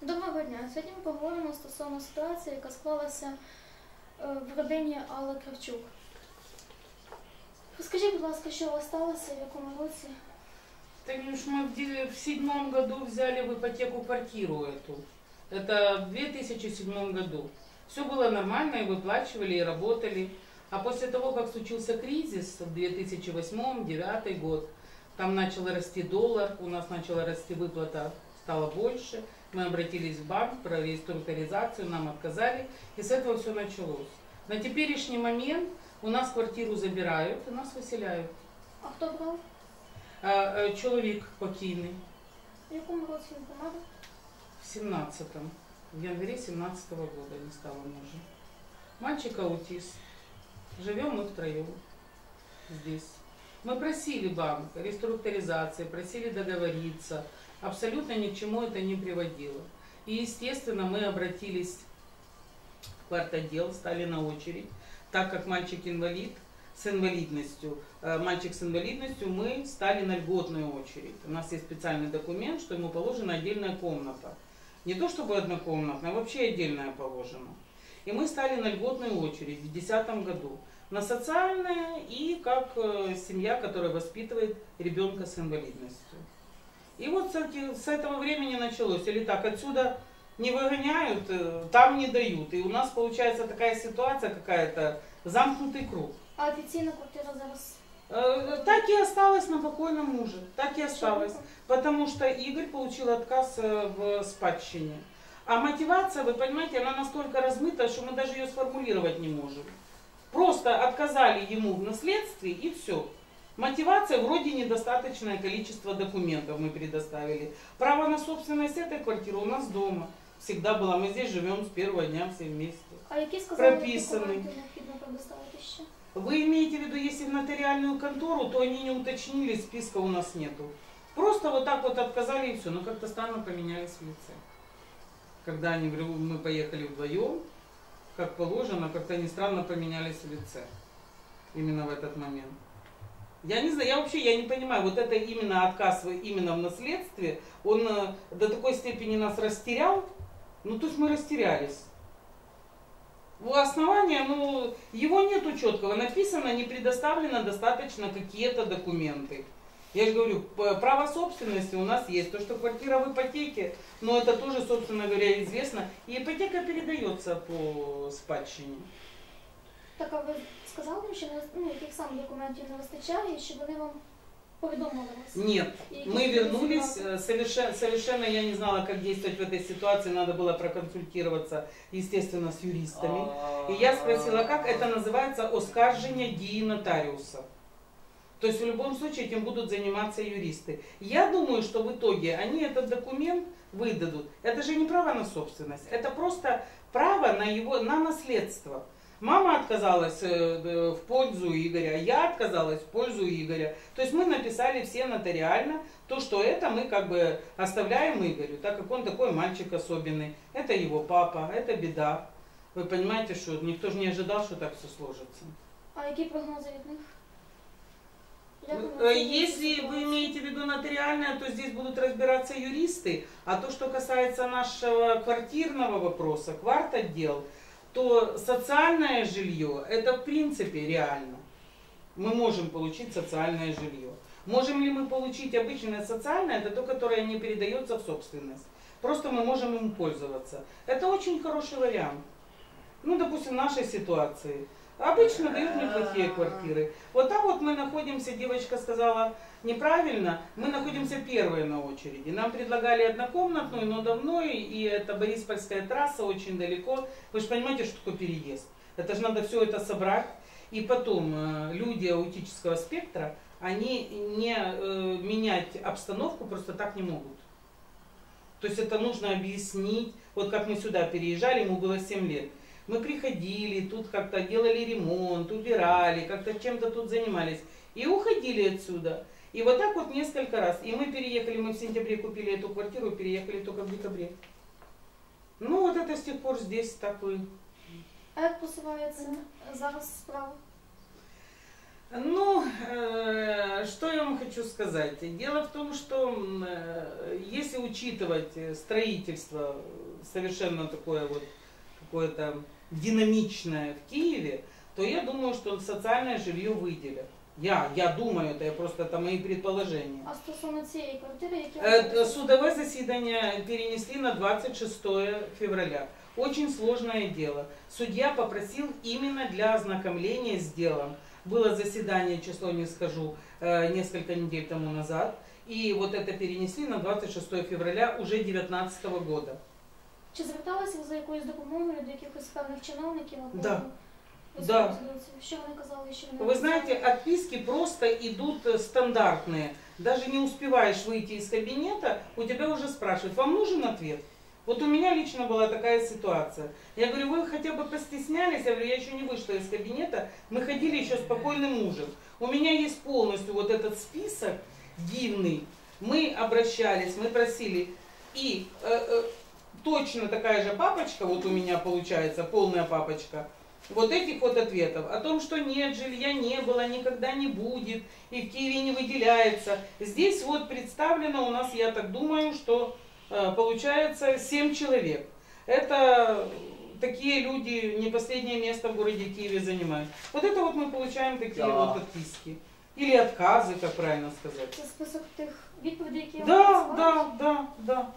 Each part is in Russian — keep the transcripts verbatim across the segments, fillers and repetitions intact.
Доброго дня. Сьогодні ми поговоримо стосовно ситуації, яка склалася в родині Алли Кравчук. Розкажіть, будь ласка, що у вас сталося, в якому році? Танюш, мы в седьмом году взяли в ипотеку квартиру эту. Это в две тысячи седьмом году. Все было нормально, и выплачивали, и работали. А после того, как случился кризис в две тысячи восьмом — две тысячи девятый год, там начал расти доллар, у нас начала расти выплата, стало больше. Мы обратились в банк про реструктуризацию, нам отказали, и с этого все началось. На теперешний момент у нас квартиру забирают и нас выселяют. А хто брав? А, чоловік покійний. В якому році він помер? В семнадцатом. В январе семнадцатого года не стало мужа. Мальчик аутист. Живем мы втроем здесь. Мы просили банк реструктуризации, просили договориться. Абсолютно ни к чему это не приводило. И, естественно, мы обратились в квартотдел, стали на очередь. Так как мальчик инвалид с инвалидностью, мальчик с инвалидностью, мы стали на льготную очередь. У нас есть специальный документ, что ему положена отдельная комната. Не то чтобы однокомнатная, а вообще отдельная положена. И мы стали на льготную очередь в две тысячи десятом году. На социальное и как семья, которая воспитывает ребенка с инвалидностью. И вот с этого времени началось. Или так, отсюда не выгоняют, там не дают. И у нас получается такая ситуация какая-то, замкнутый круг. А офіційна квартира зараз? Так и осталось на покойном муже. Так и осталось. Потому что Игорь получил отказ в спадщине. А мотивация, вы понимаете, она настолько размыта, что мы даже ее сформулировать не можем. Просто отказали ему в наследстве и все. Мотивация, вроде недостаточное количество документов мы предоставили. Право на собственность этой квартиры у нас дома всегда было. Мы здесь живем с первого дня все вместе. А які сказали, прописаны. Документы необходимо предоставить еще? Вы имеете в виду, если в нотариальную контору, то они не уточнили, списка у нас нету. Просто вот так вот отказали и все. Но как-то странно поменялись в лице. Когда они, мы поехали вдвоем, как положено, как-то они странно поменялись в лице. Именно в этот момент. Я не знаю, я вообще я не понимаю, вот это именно отказ именно в наследстве, он до такой степени нас растерял, ну то есть мы растерялись. У основания, ну, его нету четкого, написано, не предоставлено достаточно какие-то документы. Я же говорю, право собственности у нас есть, то, что квартира в ипотеке, но это тоже, собственно говоря, известно, и ипотека передается по спадщине. Так, а ви сказали, що ну, яких саме документів не вистачає, щоб вони вам повідомили вас? Нет, мы вернулись, совершенно, совершенно я не знала, как действовать в этой ситуации, надо было проконсультироваться, естественно, с юристами. И я спросила, как это называется, оскаржение дії нотариуса. То есть в любом случае этим будут заниматься юристы. Я думаю, что в итоге они этот документ выдадут. Это же не право на собственность, это просто право на, его, на наследство. Мама отказалась в пользу Игоря, я отказалась в пользу Игоря. То есть мы написали все нотариально то, что это мы как бы оставляем Игорю, так как он такой мальчик особенный. Это его папа, это беда. Вы понимаете, что никто же не ожидал, что так все сложится. А які прогнози від них? Если вы имеете в виду нотариальное, то здесь будут разбираться юристы. А то, что касается нашего квартирного вопроса, квартотдел, то социальное жилье, это в принципе реально. Мы можем получить социальное жилье. Можем ли мы получить обычное социальное, это то, которое не передается в собственность. Просто мы можем им пользоваться. Это очень хороший вариант. Ну, допустим, в нашей ситуации. Обычно дают неплохие квартиры. Вот там вот мы находимся, девочка сказала неправильно, мы находимся первые на очереди. Нам предлагали однокомнатную, но давно, и это Бориспольская трасса, очень далеко. Вы же понимаете, что такое переезд. Это же надо все это собрать. И потом люди аутического спектра, они не э, менять обстановку просто так не могут. То есть это нужно объяснить. Вот как мы сюда переезжали, ему было семь лет. Мы приходили, тут как-то делали ремонт, убирали, как-то чем-то тут занимались. И уходили отсюда. И вот так вот несколько раз. И мы переехали, мы в сентябре купили эту квартиру, переехали только в декабре. Ну вот это с тех пор здесь так и... А як посувається зараз справа? Ну, э, что я вам хочу сказать? Дело в том, что э, если учитывать строительство совершенно такое вот какое-то динамичное в Киеве, то я думаю, что социальное жилье выделят. Я, я думаю, это я просто это мои предположения. А стосовно цієї квартири, які Э, Судовое заседание перенесли на двадцать шестое февраля. Очень сложное дело. Судья попросил именно для ознакомления с делом. Было заседание, число не скажу, э, несколько недель тому назад. И вот это перенесли на двадцать шестое февраля уже две тысячи девятнадцатого года. Чи зверталися ви за якоюсь допомогою до якихось певних чиновників? Або Да. ви Да. зверталися? Що вони казали, що вони Вы знаете, отписки просто идут э, стандартные. Даже не успеваешь выйти из кабинета, у тебя уже спрашивают, вам нужен ответ? Вот у меня лично была такая ситуация. Я говорю, вы хотя бы постеснялись? Я говорю, я еще не вышла из кабинета, мы ходили еще с покойным мужем. У меня есть полностью вот этот список дивный. Мы обращались, мы просили. И э, э, точно такая же папочка, вот у меня получается, полная папочка, вот этих вот ответов о том, что нет, жилья не было, никогда не будет, и в Киеве не выделяется. Здесь вот представлено у нас, я так думаю, что э, получается семь человек. Это такие люди, не последнее место в городе Киеве занимают. Вот это вот мы получаем такие Да. вот отписки. Или отказы, как правильно сказать. Це список тих відповідей, які вам Да, надсилають? да, да, да.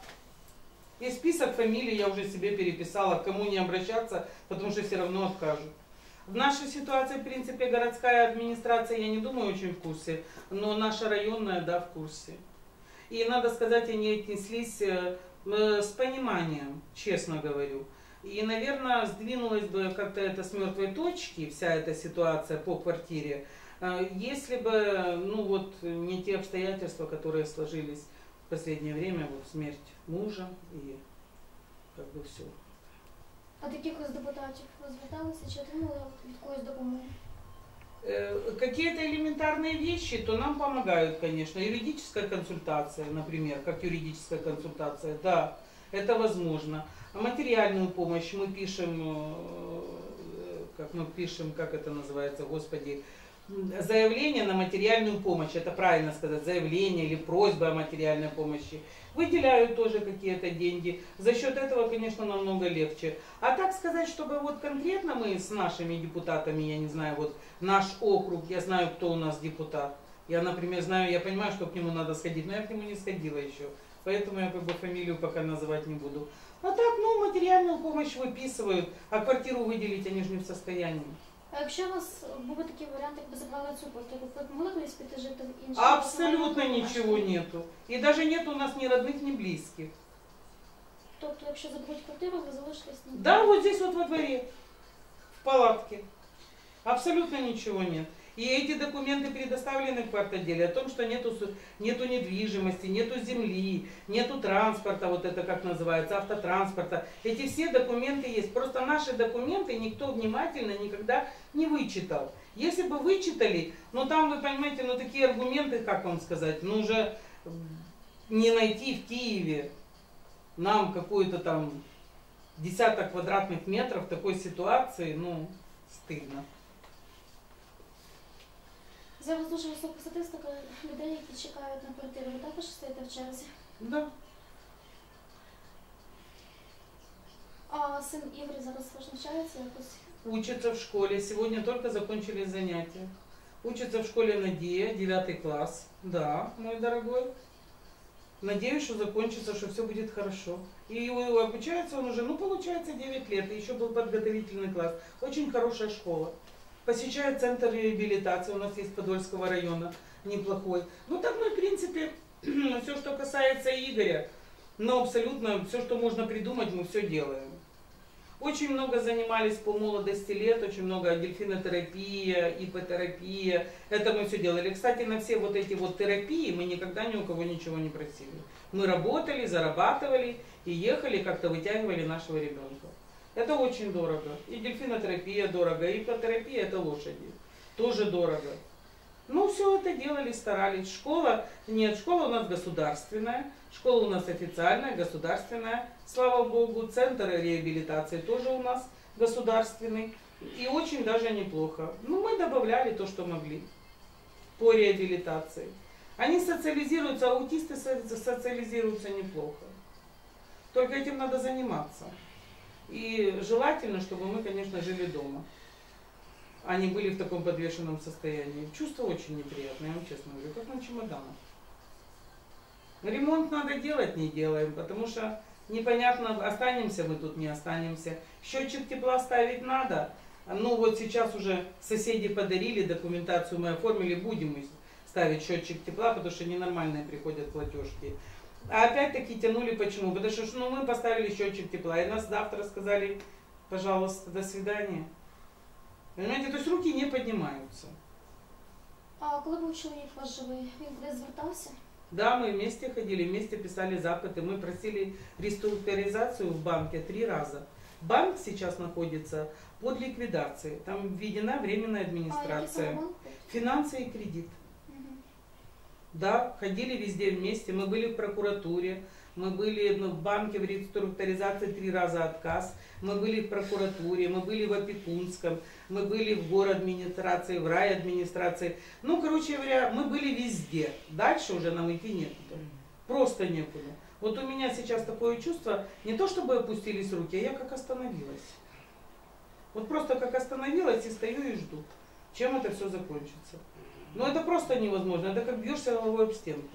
И список фамилий я уже себе переписала, к кому не обращаться, потому что все равно откажут. В нашей ситуации, в принципе, городская администрация, я не думаю, очень в курсе, но наша районная, да, в курсе. И надо сказать, они отнеслись э, э, с пониманием, честно говорю. И, наверное, сдвинулась бы как-то это с мертвой точки, вся эта ситуация по квартире, э, если бы, ну вот, не те обстоятельства, которые сложились в последнее время, вот смерть мужа и как бы все. А до якихось депутатів ви зверталися, чи отримали від когось допомогу? Э, Какие-то элементарные вещи, то нам помогают, конечно. Юридическая консультация, например, как юридическая консультация, да, это возможно. А материальную помощь мы пишем, э, как мы пишем, как это называется, господи, заявление на материальную помощь, это правильно сказать, заявление или просьба о материальной помощи. Выделяют тоже какие-то деньги. За счет этого, конечно, намного легче. А так сказать, чтобы вот конкретно мы с нашими депутатами, я не знаю, вот наш округ, я знаю, кто у нас депутат. Я, например, знаю, я понимаю, что к нему надо сходить, но я к нему не сходила еще. Поэтому я как бы фамилию пока называть не буду. А так, ну, материальную помощь выписывают, а квартиру выделить они же не в состоянии. А якщо у вас був би такий варіант, якби забрали цю квартиру, ви б могли колись піти жити в іншу? Абсолютно ничего нету. И даже нет у нас ни родных, ни близких. Тобто, якщо заберуть квартиру, ви залишитесь на... Да, вот здесь вот во дворе, в палатке. Абсолютно ничего нет. И эти документы предоставлены в квартоделе о том, что нету, су- нету недвижимости, нету земли, нету транспорта, вот это как называется, автотранспорта. Эти все документы есть. Просто наши документы никто внимательно никогда не вычитал. Если бы вычитали, ну там, вы понимаете, ну такие аргументы, как вам сказать, ну уже не найти в Киеве нам какую-то там десяток квадратных метров в такой ситуации, ну, стыдно. Зараз дуже висока статистика людей, які чекають на квартиру. Ви також стоїте в черзі. Да. А син Ігор зараз ваш навчається якось? Учится в школе. Сегодня только закончили занятия. Учится в школе Надея, девятый класс. Да, мой дорогой. Надеюсь, что закончится, что все будет хорошо. И обучается он уже, ну, получается, девять лет. И еще был подготовительный класс. Очень хорошая школа. Посещает центр реабилитации, у нас есть Подольского района, неплохой. Ну, так мы, в принципе, все, что касается Игоря, но абсолютно все, что можно придумать, мы все делаем. Очень много занимались по молодости лет, очень много дельфинотерапия, ипотерапия, это мы все делали. Кстати, на все вот эти вот терапии мы никогда ни у кого ничего не просили. Мы работали, зарабатывали и ехали, как-то вытягивали нашего ребенка. Это очень дорого. И дельфинотерапия дорого, и ипотерапия это лошади. Тоже дорого. Ну, все это делали, старались. Школа, нет, школа у нас государственная, школа у нас официальная, государственная, слава богу. Центр реабилитации тоже у нас государственный. И очень даже неплохо. Ну, мы добавляли то, что могли. по реабилитации. Они социализируются, аутисты социализируются неплохо. Только этим надо заниматься. И желательно, чтобы мы, конечно, жили дома. Они были в таком подвешенном состоянии. Чувство очень неприятное, я вам честно говорю, как на чемоданах. Ремонт надо делать, не делаем, потому что непонятно, останемся мы тут, не останемся. Счетчик тепла ставить надо. Ну вот сейчас уже соседи подарили, документацию мы оформили, будем мы ставить счетчик тепла, потому что ненормальные приходят платежки. А опять-таки тянули почему? Потому что ну, мы поставили счетчик тепла, и нас завтра сказали, пожалуйста, до свидания. Понимаете, то есть руки не поднимаются. А коли був чоловік ваш живий, він кудись звертався? Да, мы вместе ходили, вместе писали запыты. Мы просили реструктуризацию в банке три раза. Банк сейчас находится под ликвидацией. Там введена временная администрация. А який Финансы и кредит. Угу. Да, ходили везде вместе. Мы были в прокуратуре, мы были ну, в банке в реструктуризации три раза отказ. Мы были в прокуратуре, мы были в опекунском, мы были в горадминистрации, в райадминистрации. Ну, короче говоря, мы были везде. Дальше уже нам идти некуда. Просто некуда. Вот у меня сейчас такое чувство, не то чтобы опустились руки, а я как остановилась. Вот просто как остановилась и стою и жду, чем это все закончится. Но это просто невозможно, это как бьешься головой об стенку.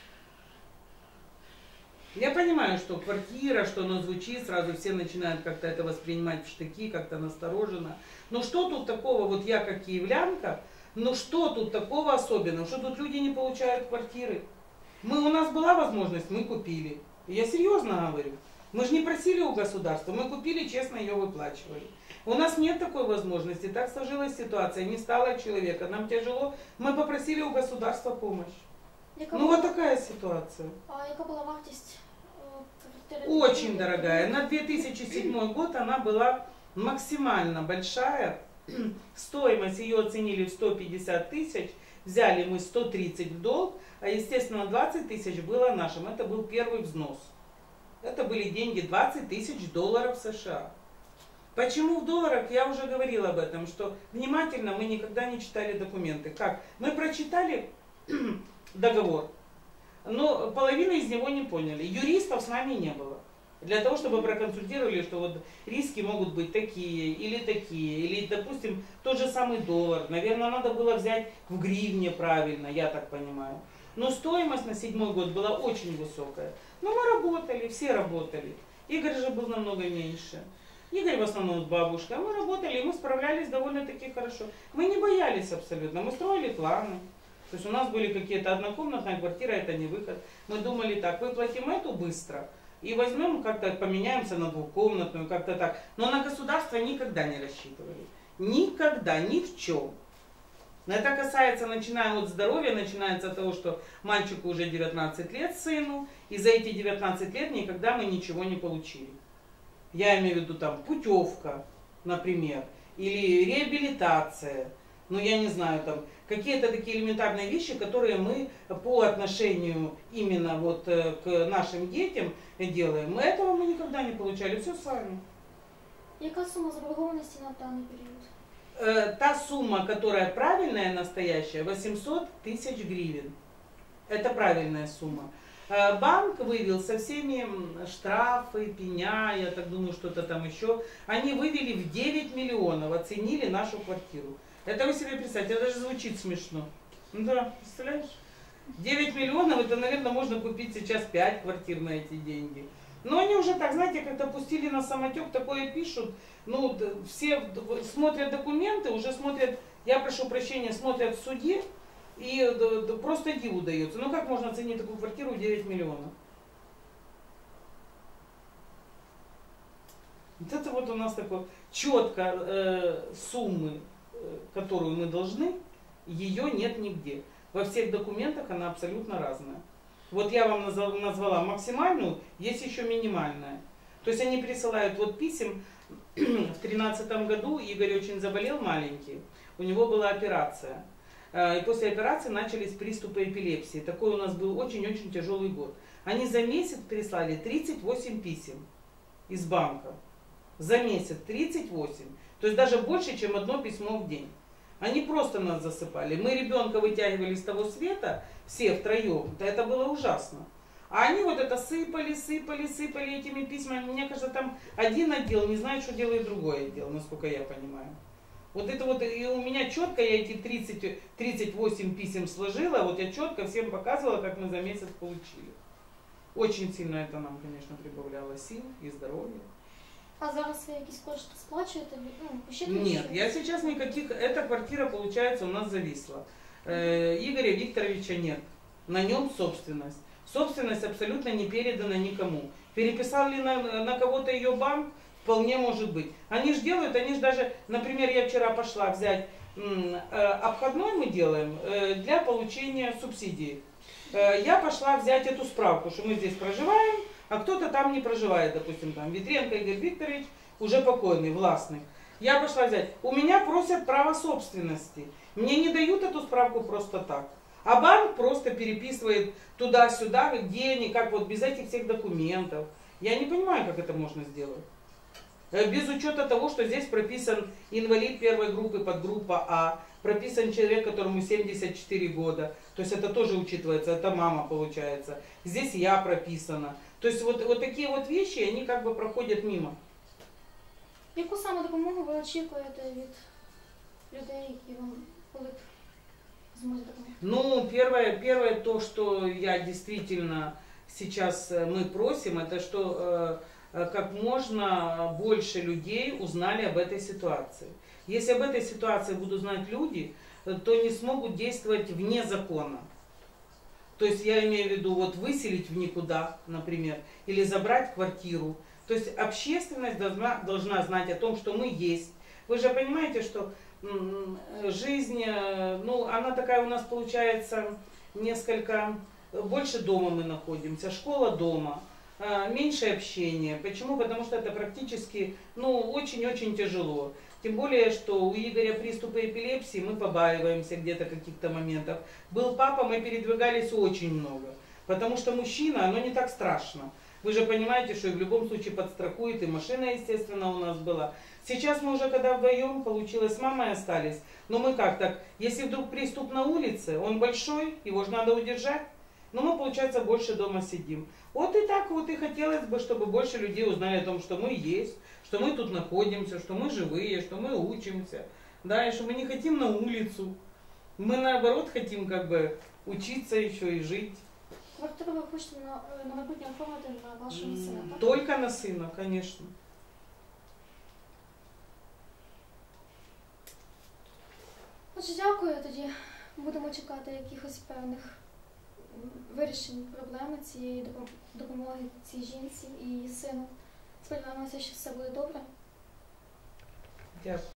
Я понимаю, что квартира, что оно звучит, сразу все начинают как-то это воспринимать в штыки, как-то настороженно. Но что тут такого, вот я как киевлянка, ну что тут такого особенного, что тут люди не получают квартиры? Мы, у нас была возможность, мы купили. Я серьезно говорю. Мы же не просили у государства, мы купили, честно ее выплачивали. У нас нет такой возможности, так сложилась ситуация, не стало человека, нам тяжело, мы попросили у государства помощь. Яка Ну була- вот такая ситуация. А яка була вартість е, квартири? Очень дорогая. На две тысячи седьмой год она была максимально большая. Стоимость ее оценили в сто пятьдесят тысяч. Взяли мы сто тридцать в долг, а естественно двадцать тысяч было нашим. Это был первый взнос. Это были деньги двадцать тысяч долларов США. Почему в долларах? Я уже говорила об этом, что внимательно мы никогда не читали документы. Как? Мы прочитали договор, но половину из него не поняли. Юристов с нами не было. Для того, чтобы проконсультировали, что вот риски могут быть такие или такие, или, допустим, тот же самый доллар. Наверное, надо было взять в гривне правильно, я так понимаю. Но стоимость на седьмой год была очень высокая. Но мы работали, все работали. Игорь же был намного меньше. Игорь в основном с бабушкой. Мы работали, и мы справлялись довольно-таки хорошо. Мы не боялись абсолютно, мы строили планы. То есть у нас были какие-то однокомнатная квартира, это не выход. Мы думали так, выплатим эту быстро и возьмем как-то, поменяемся на двухкомнатную, как-то так. Но на государство никогда не рассчитывали. Никогда, ни в чем. Но это касается, начиная от здоровья, начинается от того, что мальчику уже девятнадцать лет, сыну, и за эти девятнадцать лет никогда мы ничего не получили. Я имею в виду там путевка, например, или реабилитация, ну я не знаю, там какие-то такие элементарные вещи, которые мы по отношению именно вот к нашим детям делаем. Мы этого мы никогда не получали, все сами. Яка сума заборгованості на даний період? Э, Та сумма, которая правильная, настоящая, восемьсот тысяч гривен. Это правильная сумма. Э, Банк вывел со всеми штрафы, пеня, я так думаю, что-то там еще. Они вывели в девять миллионов, оценили нашу квартиру. Это вы себе представьте, это даже звучит смешно. Ну да, представляешь? девять миллионов, это, наверное, можно купить сейчас пять квартир на эти деньги. Но они уже так, знаете, как-то пустили на самотек, такое пишут. Ну, д- все смотрят документы, уже смотрят, я прошу прощения, смотрят в суде, и д- д- просто диву дается. Ну, как можно оценить такую квартиру в девять миллионов? Вот это вот у нас такое четко э, суммы, э, которую мы должны, ее нет нигде. Во всех документах она абсолютно разная. Вот я вам назва- назвала максимальную, есть еще минимальная. То есть они присылают вот писем. В тринадцатом году Игорь очень заболел маленький, у него была операция. Э, И после операции начались приступы эпилепсии. Такой у нас был очень-очень тяжелый год. Они за месяц прислали тридцать восемь писем из банка. За месяц тридцать восемь. То есть даже больше, чем одно письмо в день. Они просто нас засыпали. Мы ребенка вытягивали с того света, все втроем. Да это было ужасно. А они вот это сыпали, сыпали, сыпали этими письмами. Мне кажется, там один отдел не знает, что делает другой отдел, насколько я понимаю. Вот это вот, и у меня четко, я эти тридцать, тридцать восемь писем сложила, вот я четко всем показывала, как мы за месяц получили. Очень сильно это нам, конечно, прибавляло сил и здоровья. А зараз ви якісь кошти сплачуєте? Ну, посчитуєте, Нет, що- я сейчас никаких, эта квартира, получается, у нас зависла. Э, Игоря Викторовича нет, на нем собственность. Собственность абсолютно не передана никому. Переписал ли на, на кого-то ее банк? Вполне может быть. Они же делают, они же даже, например, я вчера пошла взять, м, э, обходной мы делаем э, для получения субсидий. Э, я пошла взять эту справку, что мы здесь проживаем, а кто-то там не проживает, допустим, там Ветренко Игорь Викторович, уже покойный, властный. Я пошла взять. У меня просят право собственности. Мне не дают эту справку просто так. А банк просто переписывает туда-сюда, где они, как вот без этих всех документов. Я не понимаю, как это можно сделать. Э, Без учета того, что здесь прописан инвалид первой группы, подгруппа А, прописан человек, которому семьдесят четыре года. То есть это тоже учитывается, это мама получается. Здесь я прописана. То есть вот, вот такие вот вещи, они как бы проходят мимо. Яку саме допомогу ви очікуєте від людей, які вам коли б зможуть допомогти? Ну, первое, первое то, что я действительно сейчас э, мы просим, это что э, э, как можно больше людей узнали об этой ситуации. Если об этой ситуации будут знать люди, э, то не смогут действовать вне закона. То есть я имею в виду вот выселить в никуда, например, или забрать квартиру. То есть общественность должна, должна знать о том, что мы есть. Вы же понимаете, что м, жизнь, э, ну, она такая у нас получается несколько, больше дома мы находимся, школа дома, э, меньше общения. Почему? Потому что это практически, ну, очень-очень тяжело. Тем более, что у Игоря приступы эпилепсии, мы побаиваемся где-то каких-то моментов. Был папа, мы передвигались очень много. Потому что мужчина, оно не так страшно. Вы же понимаете, что и в любом случае подстрахует, и машина, естественно, у нас была. Сейчас мы уже, когда вдвоем, получилось, с мамой остались. Но мы как так, если вдруг приступ на улице, он большой, его же надо удержать. Но мы, получается, больше дома сидим. Вот и так вот и хотелось бы, чтобы больше людей узнали о том, что мы есть, что мы тут находимся, что мы живые, что мы учимся. Да, и что мы не хотим на улицу. Мы, наоборот, хотим как бы учиться еще и жить. Квартиру ви хочете на, на майбутнє оформити на вашого сина, так? Только на сына, конечно. Отже, дякую, тоді будемо чекати якихось певних м, вирішень проблеми цієї допом- допомоги цій жінці і її сину. Сподіваємося, що все буде добре. Дякую.